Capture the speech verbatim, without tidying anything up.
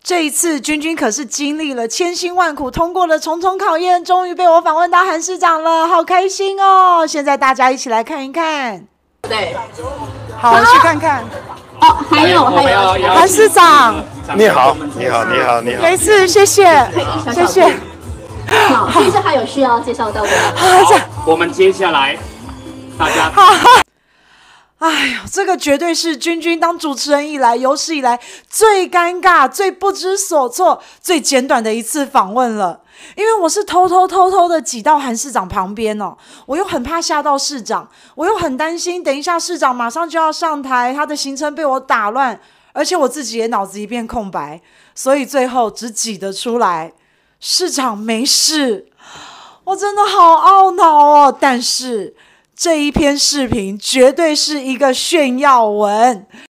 这一次，君君可是经历了千辛万苦，通过了重重考验，终于被我访问到韩市长了，好开心哦！现在大家一起来看一看。 对， 好，去看看。 哦，还有还有， 韩市长， 你好，你好，你好，你好。 没事，谢谢，谢谢。 好，是不是还有需要介绍到的？ 好，我们接下来大家。 哎呦，这个绝对是君君当主持人以来有史以来最尴尬、最不知所措、最简短的一次访问了。因为我是偷偷偷偷的挤到韩市长旁边哦，我又很怕吓到市长，我又很担心等一下市长马上就要上台，他的行程被我打乱，而且我自己也脑子一片空白，所以最后只挤得出来。市长没事，我真的好懊恼哦，但是这一篇视频绝对是一个炫耀文。